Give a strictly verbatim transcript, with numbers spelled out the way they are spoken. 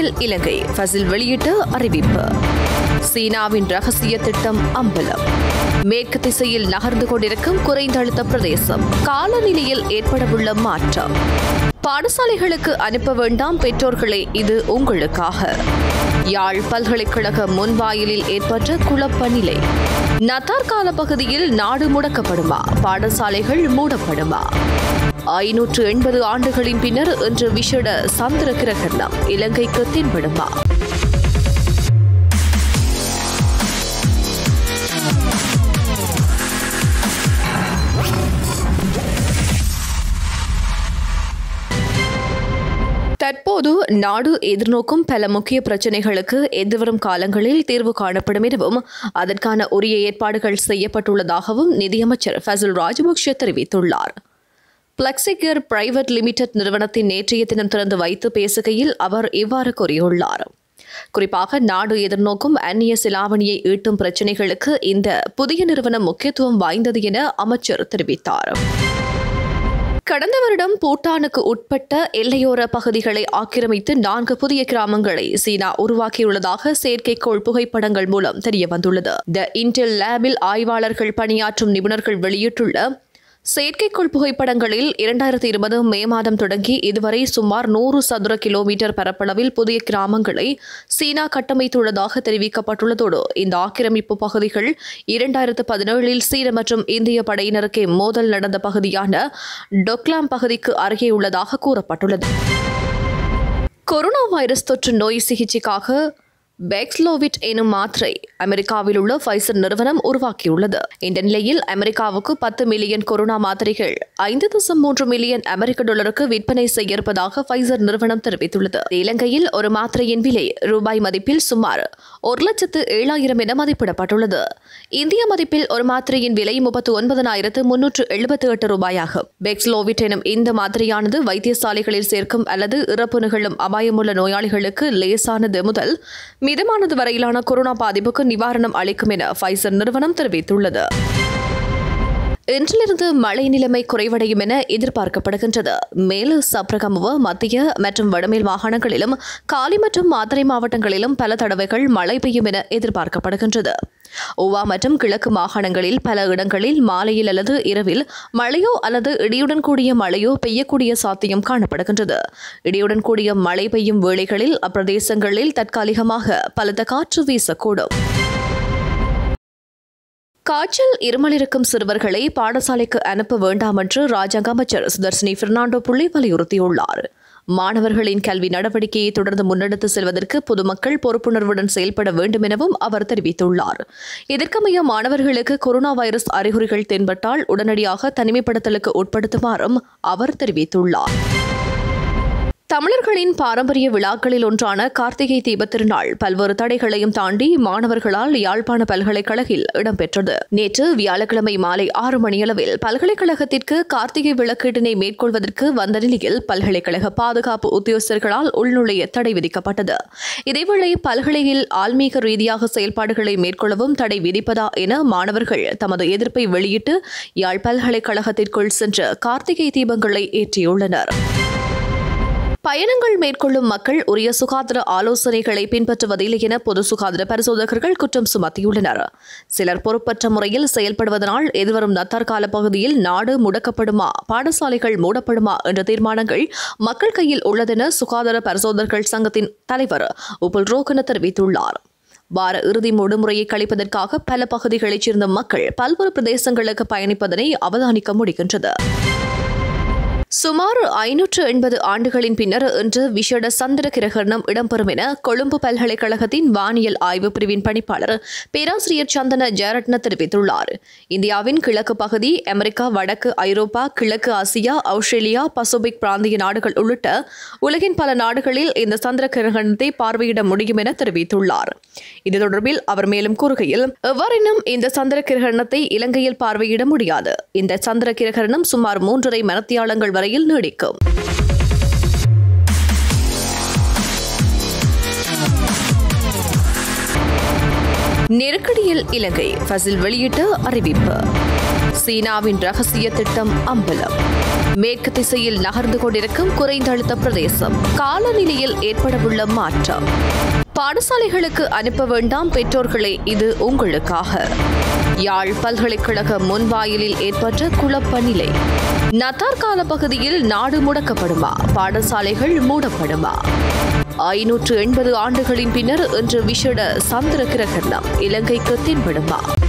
நெருக்கடியில் இலங்கை ஃபசில் வெளியிட்ட அறிவிப்பு. சீனாவின் ரகசிய திட்டம் அம்பலம். மேற்கு திசையில் நகர்ந்து கொண்டிருக்கும் குறைந்த அழுத்த பிரதேசம். காலநிலையில் ஏற்படவுள்ள மாற்றம். பாடசாலைகளுக்கு அனுப்ப வேண்டாம் பெற்றோர்களே, இது உங்களுக்காக. யாழ் பல்கலைக்கழக முன்வாயிலில் ஏற்பட்ட குழப்ப நிலை. நத்தார் கால பகுதியில் நாடு முடக்கப்படுமா? பாடசாலைகள் மூடப்படுமா? ஐநூற்று எண்பது ஆண்டுகளின் பின்னர் இன்று விசேட சந்திர கிரகணம் இலங்கைக்கு தென்படுமா? தற்போது நாடு எதிர்நோக்கும் பல முக்கிய பிரச்சினைகளுக்கு எதிர்வரும் காலங்களில் தீர்வு காணப்படும் எனவும் அதற்கான உரிய ஏற்பாடுகள் செய்யப்பட்டுள்ளதாகவும் நிதியமைச்சர் ஃபசில் ராஜபக்ஷ தெரிவித்துள்ளார். பிளெக்சிகர் பிரைவேட் லிமிடெட் நிறுவனத்தின் நேற்றைய தினம் திறந்து வைத்து பேசுகையில் அவர் இவ்வாறு கூறியுள்ளார். குறிப்பாக நாடு எதிர்நோக்கும் அந்நிய செலாவணியை ஈட்டும் பிரச்சினைகளுக்கு இந்த புதிய நிறுவனம் முக்கியத்துவம் வாய்ந்தது என அமைச்சர் தெரிவித்தார். கடந்த வருடம் பூட்டானுக்கு உட்பட்ட எல்லையோர பகுதிகளை ஆக்கிரமித்து நான்கு புதிய கிராமங்களை சீனா உருவாக்கியுள்ளதாக செயற்கைக்கோள் புகைப்படங்கள் மூலம் தெரியவந்துள்ளது. த இன்டெல் லேபில் ஆய்வாளர்கள் பணியாற்றும் நிபுணர்கள் வெளியிட்டுள்ள செயற்கைக்கோள் புகைப்படங்களில் இரண்டாயிரத்தி இருபது மே மாதம் தொடங்கி இதுவரை சுமார் நூறு சதுர கிலோமீட்டர் பரப்பளவில் புதிய கிராமங்களை சீனா கட்டமைத்துள்ளதாக தெரிவிக்கப்பட்டுள்ளதோடு இந்த ஆக்கிரமிப்பு பகுதிகள் இரண்டாயிரத்து பதினேழில் சீன மற்றும் இந்திய படையினருக்கே மோதல் நடந்த பகுதியான டொக்லாம் பகுதிக்கு அருகே உள்ளதாக கூறப்பட்டுள்ளது. கொரோனா வைரஸ் தொற்று நோய் சிகிச்சைக்காக பேக்ஸ்லோவிட் எனும் மாத்திரை அமெரிக்காவில் உள்ள ஃபைசர் நிறுவனம் உருவாக்கியுள்ளது. இந்த நிலையில் அமெரிக்காவுக்கு பத்து மில்லியன் கொரோனா மாத்திரைகள் ஐந்து தசம் மூன்று மில்லியன் அமெரிக்க டாலருக்கு விற்பனை செய்ய இருப்பதாக ஃபைசர் நிறுவனம் தெரிவித்துள்ளது. இலங்கையில் ஒரு மாத்திரையின் விலை ரூபாய் மதிப்பில் சுமார் ஒரு லட்சத்து ஏழாயிரம் என மதிப்பிடப்பட்டுள்ளது. இந்திய மதிப்பில் ஒரு மாத்திரையின் விலை முப்பத்தி ஒன்பதாயிரத்து முன்னூற்று எழுபத்தி எட்டு ரூபாயாகும். பேக்ஸ்லோவிட் எனும் இந்த மாத்திரையானது வைத்தியசாலைகளில் சேர்க்கும் அல்லது இறப்பு நிகழும் அபாயமுள்ள நோயாளிகளுக்கு லேசானது முதல் மிதமானது வரையிலான கொரோனா பாதிப்புக்கு நிவாரணம் அளிக்கும் என ஃபைசர் நிறுவனம் தெரிவித்துள்ளது. இன்றிலிருந்து மழை நிலைமை குறைவடையும் என எதிர்பார்க்கப்படுகின்றது. மேல் சப்ரகமுவ, மத்திய மற்றும் வடமேல் மாகாணங்களிலும் காலி மற்றும் மாத்தறை மாவட்டங்களிலும் பல தடவைகள் மழை பெய்யும் என எதிர்பார்க்கப்படுகின்றது. ஓவா மற்றும் கிழக்கு மாகாணங்களில் பல இடங்களில் மாலையில் அல்லது இரவில் மழையோ அல்லது இடியுடன் கூடிய மழையோ பெய்யக்கூடிய சாத்தியம் காணப்படுகின்றது. இடியுடன் கூடிய மழை பெய்யும் வேளைகளில் அப்பிரதேசங்களில் தற்காலிகமாக பலத்த காற்று வீசக்கூடும். காய்ச்சல் இருமல் இருக்கும் சிறுவர்களை பாடசாலைக்கு அனுப்ப வேண்டாம் என்று ராஜாங்க அமைச்சர் சுதர்சினி பெர்னாண்டோ புள்ளி வலியுறுத்தியுள்ளார். மாணவர்களின் கல்வி நடவடிக்கையை தொடர்ந்து முன்னெடுத்து செல்வதற்கு பொதுமக்கள் பொறுப்புணர்வுடன் செயல்பட வேண்டும் எனவும் அவர் தெரிவித்துள்ளார். இதற்கமைய மாணவர்களுக்கு கொரோனா வைரஸ் அறிகுறிகள் தென்பட்டால் உடனடியாக தனிமைப்படுத்தலுக்கு உட்படுத்துமாறும் அவர் தெரிவித்துள்ளார். தமிழர்களின் பாரம்பரிய விழாக்களில் ஒன்றான கார்த்திகை தீபத் திருநாள் பல்வேறு தடைகளையும் தாண்டி மாணவர்களால் யாழ்ப்பாண பல்கலைக்கழகில் இடம்பெற்றது. நேற்று வியாழக்கிழமை மாலை ஆறு மணியளவில் பல்கலைக்கழகத்திற்கு கார்த்திகை விளக்கீட்டினை மேற்கொள்வதற்கு வந்த நிலையில் பல்கலைக்கழக பாதுகாப்பு உத்தியோகஸ்தர்களால் உள்நுழைய தடை விதிக்கப்பட்டது. இதேவேளை பல்கலையில் ஆன்மீக ரீதியாக செயல்பாடுகளை மேற்கொள்ளவும் தடை விதிப்பதா என மாணவர்கள் தமது எதிர்ப்பை வெளியிட்டு யாழ் பல்கலைக்கழகத்திற்குள் சென்று கார்த்திகை தீபங்களை ஏற்றியுள்ளனர். பயணங்கள் மேற்கொள்ளும் மக்கள் உரிய சுகாதார ஆலோசனைகளை பின்பற்றுவதில்லை என பொது சுகாதார பரிசோதகர்கள் குற்றம் சுமத்தியுள்ளனர். சிலர் பொறுப்பற்ற முறையில் செயல்படுவதனால் எதிர்வரும் நத்தார் கால பகுதியில் நாடு முடக்கப்படுமா, பாடசாலைகள் மூடப்படுமா என்ற தீர்மானங்கள் மக்கள் கையில் உள்ளதென சுகாதார பரிசோதகர்கள் சங்கத்தின் தலைவர் உபுல் ரோகன தெரிவித்துள்ளார். வார இறுதி விடுமுறையை கழிப்பதற்காக பல பகுதிகளைச் சேர்ந்த மக்கள் பல்வேறு பிரதேசங்களுக்கு பயணிப்பதனை அவதானிக்க முடிகின்றது. சுமார் ஐநூற்று எண்பது ஆண்டுகளின் பின்னர் இன்று விசேட சந்திர கிரகணம் இடம்பெறும் என கொழும்பு பல்கலைக்கழகத்தின் வானியல் ஆய்வு பிரிவின் பணிப்பாளர் பேராசிரியர் சந்தன ஜெயரட்ன தெரிவித்துள்ளார். இந்தியாவின் கிழக்கு பகுதி, அமெரிக்கா, வடக்கு ஐரோப்பா, கிழக்கு ஆசியா, ஆஸ்திரேலியா, பசிபிக் பிராந்திய நாடுகள் உள்ளிட்ட உலகின் பல நாடுகளில் இந்த சந்திர கிரகணத்தை பார்வையிட முடியும் என தெரிவித்துள்ளார். இது தொடர்பில் அவர் மேலும் கூறுகையில், எவ்வாறெனும் இந்த சந்திர கிரகணத்தை இலங்கையில் பார்வையிட முடியாது. இந்த சந்திர கிரகணம் சுமார் மூன்றரை மணித்தியாலங்கள் வரையில் நீடிக்கும். நெருக்கடியில் இலங்கை ஃபசில் வெளியிட்ட அறிவிப்பு. சீனாவின் ரகசிய திட்டம் அம்பலம். மேற்கு திசையில் நகர்ந்து கொண்டிருக்கும் குறைந்த அழுத்த பிரதேசம் காலநிலையில் ஏற்படவுள்ள மாற்றம். பாடசாலைகளுக்கு அனுப்ப வேண்டாம் பெற்றோர்களே, இது உங்களுக்காக. யாழ் பல்கலைக்கழக முன்வாயிலில் ஏற்பட்ட குழப்ப நிலை. நத்தார் கால பகுதியில் நாடு முடக்கப்படுமா? பாடசாலைகள் மூடப்படுமா? ஐநூற்று எண்பது ஆண்டுகளின் பின்னர் இன்று விஷட சந்திர கிரகணம் இலங்கைக்கு தென்படுமா?